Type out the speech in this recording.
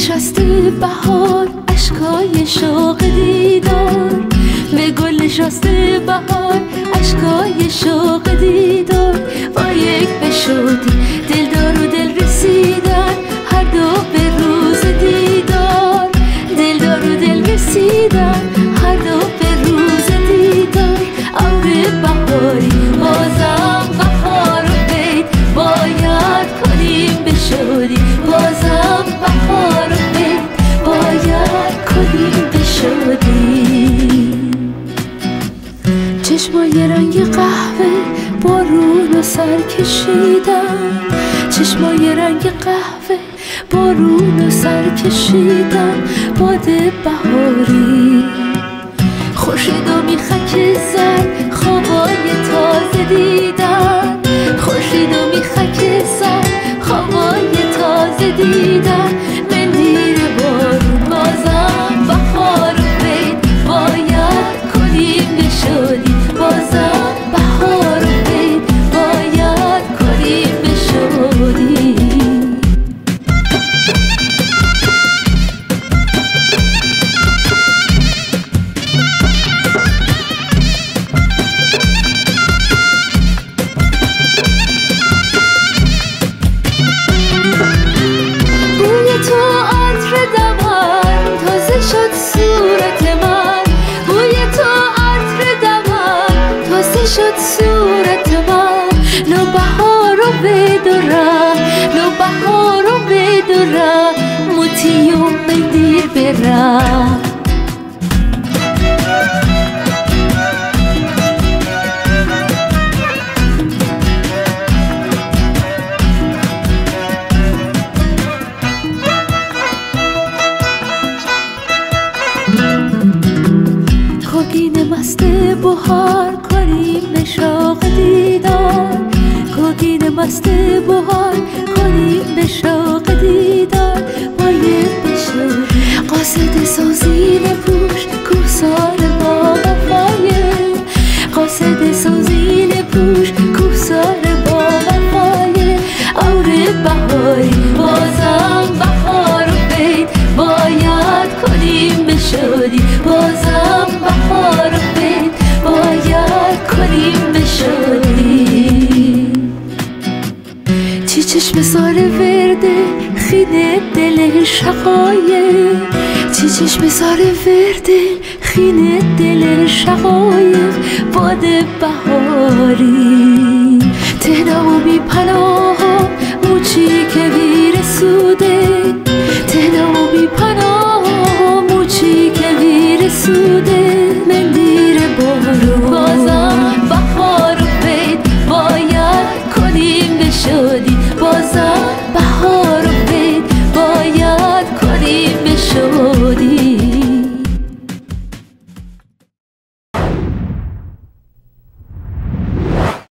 نشسته بهار اشکای شوق دیدار، به گل نشسته بهار اشکای شوق دیدار. با یک بشودی دلدار و دل رسیدن، هر دو به روز دیدار. دلدار و دل رسیدن، هر دو به روز دیدار. عمر بهاری بازم بهار و بید باید کنیم بشودی، بازم بهار و بید باید کنیم بشودی. چشمای رنگ قهوه بارون و سر کشیدن، چشمای رنگ قهوه بارون و سر کشیدن. باد بهاری خورشید و میخک زد خوابای تازه دیدن، خورشید و میخک زد خوابای تازه دیدن. مندیر بارون بازم بهار و بید باید کنیم بشودی، بازم بهار و بید باید کنیم بشودی. صورت من نو بهار و بدورم، نو بهار و بدورم موتی و مندیر برم. کوکین مست بهار کنیم شوق دیدار، کوکین مست بهار کنیم به شوق دیدار. باید بشه قاصد سازین پوش کوسار با وفایه، قاصد سازین پوش کوسار با وفایه. عمر بهاری بازم بهار و بید باید کنیم بشودی، بازم بهار و بید باید کنیم بشودی. چی چشم سار ورده خینه دل شقایق، چی چشم سار ورده خینه دل شقایق. باد بهاری تهنمو میپناه